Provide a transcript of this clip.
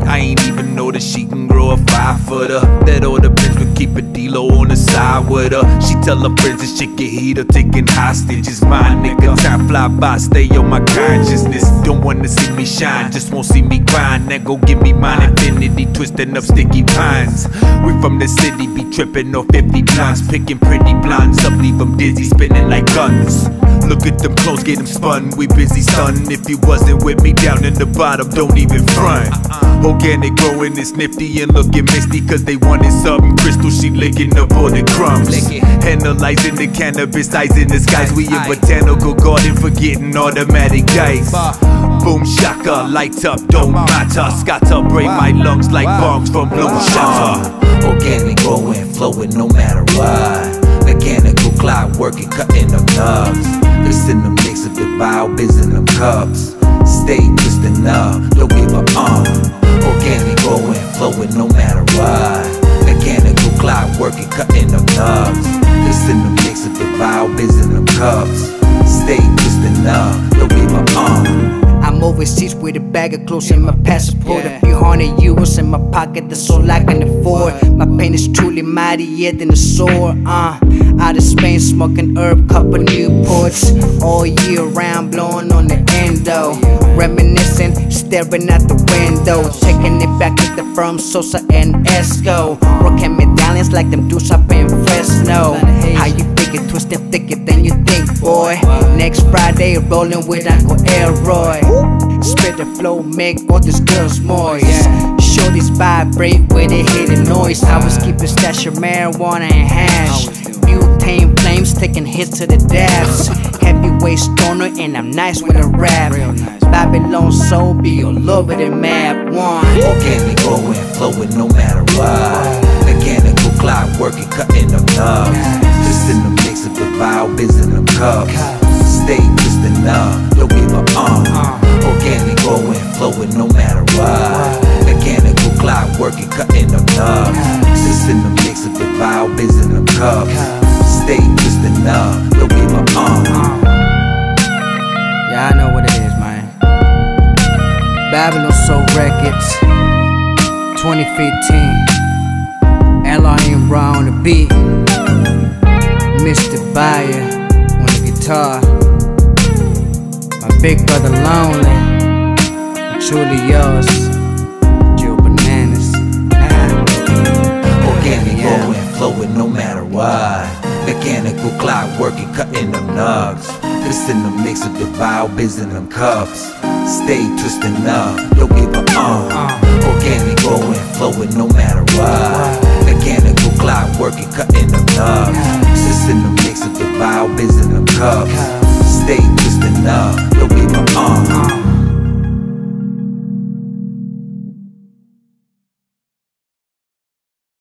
I ain't even know that she can grow a 5-footer. That all depends, but keep a D-Lo on the side with her. She tell her friends that shit get heated, taking hostages. My nigga, time fly by, stay on my consciousness. Don't wanna see me shine, just won't see me grind. Then go give me mine infinity, twisting up sticky pines. We from the city, be tripping off 50 blondes, picking pretty blondes up, leave them dizzy, spinning like guns. Look at them clothes, get them spun, we busy stunning. If you wasn't with me down in the bottom, don't even front. Organic growing is nifty and looking misty, cause they wanted something crystal, she licking up all the crumbs. Analyzing the cannabis, eyes in the skies. We in botanical garden, forgetting automatic dice. Boom shaka, lights up, don't matter. Scatter, break my lungs like bombs from blue shutter. Organic growing, flowing no matter what. Mechanical cloud working, cutting up nugs. It's in the mix of the bio-biz in them cups. Stay twisting up, don't give up Organic growing, flowing no matter what. Mechanical cloud working, cutting up nugs. It's in the mix of the bio-biz in them cups. Stay twisting up, don't give up I'm overseas with a bag of clothes and my passport. A few €100 in my pocket, that's all I can afford. My pain is truly mightier than a sword. Out of Spain, smoking herb, couple Newports. All year round, blowing on the endo. Reminiscing, staring out the window. Taking it back to the firm, Sosa and Esco. Rocking medallions like them dudes up in Fresno. How you think it, twisting thicker than you think, boy. Next Friday, rolling with Uncle Elroy. Spit the flow, make all these girls moist. Shorties vibrate with a hidden noise. I was keeping stash of marijuana and hash. Butane flames, taking hits to the depths. Heavyweight stoner and I'm nice with a rap. Babylon soul be all over the map. Organic growing, flowing no matter what. Mechanical cloud working, cutting up nugs. Just in the mix of the bio-biz in them cups. Stay twisting up, don't give up Organic growing, flowing no matter what. Mechanical cloud working, cutting up nugs. Just in the mix of the bio-biz in them cups. Stay twisting up, don't give up Yeah, I know what it is, man. Babylon Soul Records 2015. L.I.M. Raw on the beat. Mr. Bayer on the guitar. My big brother Lonely. Truly yours, Joe Bananas. Organic growing, flowing no matter what. Mechanical cloud working, cutting them nugs. It's in the mix of the bio-biz in them cups. Stay twisting up, don't give up Organic growing, flowing no matter what. Mechanical cloud working, cutting them nugs. It's in the mix of the bio-biz in them cups. Stay twisting up, don't give up